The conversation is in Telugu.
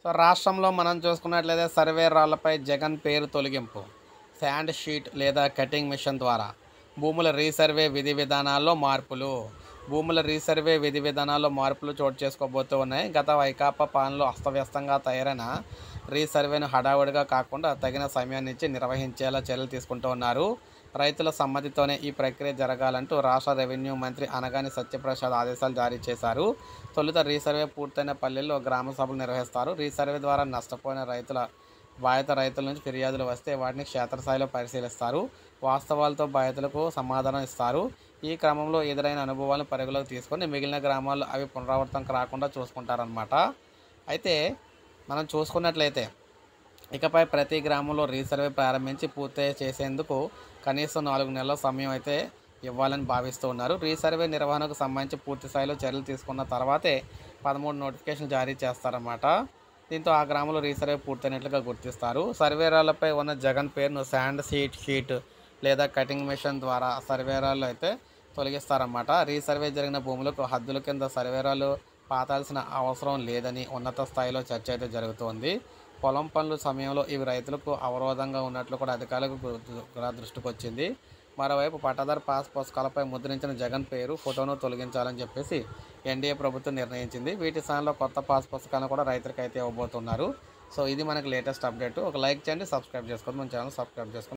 సో రాష్ట్రంలో మనం చూసుకున్నట్లయితే సర్వే రాళ్లపై జగన్ పేరు తొలగింపు, శాండ్ షీట్ లేదా కటింగ్ మిషన్ ద్వారా భూముల రీసర్వే విధి విధానాల్లో మార్పులు. భూముల రీసర్వే విధి విధానాల్లో మార్పులు చోటు చేసుకోబోతూ ఉన్నాయి. గత వైకాపా పాలనలో అస్తవ్యస్తంగా తయారైన రీసర్వేను హడావుడిగా కాకుండా తగిన సమయాన్ని ఇచ్చి నిర్వహించేలా చర్యలు తీసుకుంటూ ఉన్నారు. రైతుల సమ్మతితోనే ఈ ప్రక్రియ జరగాలంటూ రాష్ట్ర రెవెన్యూ మంత్రి అనగాని సత్యప్రసాద్ ఆదేశాలు జారీ చేశారు. తొలుత రీసర్వే పూర్తయిన పల్లెల్లో గ్రామ సభలు నిర్వహిస్తారు. రీసర్వే ద్వారా నష్టపోయిన బాధిత రైతుల నుంచి ఫిర్యాదులు వస్తే వాటిని క్షేత్రస్థాయిలో పరిశీలిస్తారు. వాస్తవాలతో బాధితులకు సమాధానం ఇస్తారు. ఈ క్రమంలో ఎదురైన అనుభవాలను పరిగణలోకి తీసుకొని మిగిలిన గ్రామాల్లో అవి పునరావృతం రాకుండా చూసుకుంటారన్నమాట. అయితే మనం చూసుకున్నట్లయితే ఇకపై ప్రతి గ్రామంలో రీసర్వే ప్రారంభించి పూర్తి చేసేందుకు కనీసం 4 నెలల సమయం అయితే ఇవ్వాలని భావిస్తూ ఉన్నారు. రీసర్వే నిర్వహణకు సంబంధించి పూర్తి స్థాయిలో చర్యలు తీసుకున్న తర్వాతే 13 నోటిఫికేషన్ జారీ చేస్తారన్నమాట. దీంతో ఆ గ్రామంలో రీసర్వే పూర్తయినట్లుగా గుర్తిస్తారు. సర్వేరాలపై ఉన్న జగన్ పేరును శాండ్ షీట్ లేదా కటింగ్ మిషన్ ద్వారా సర్వేరాలు అయితే తొలగిస్తారన్నమాట. రీసర్వే జరిగిన భూములకు హద్దుల కింద సర్వేరాలు పాతాల్సిన అవసరం లేదని ఉన్నత స్థాయిలో చర్చ అయితే జరుగుతోంది. పొలం పనుల సమయంలో ఇవి రైతులకు అవరోధంగా ఉన్నట్లు కూడా అధికారులకు దృష్టికి వచ్చింది. మరోవైపు పట్టాదారు పాస్ పుస్తకాలపై ముద్రించిన జగన్ పేరు, ఫోటోను తొలగించాలని చెప్పేసి ఎన్డీఏ ప్రభుత్వం నిర్ణయించింది. వీటి స్థానంలో కొత్త పాస్ పుస్తకాలను కూడా రైతులకు అయితే ఇవ్వబోతున్నారు. సో ఇది మనకి లేటెస్ట్ అప్డేట్. ఒక లైక్ చేయండి, సబ్స్క్రైబ్ చేసుకోండి, మన ఛానల్ సబ్స్క్రైబ్ చేసుకోండి.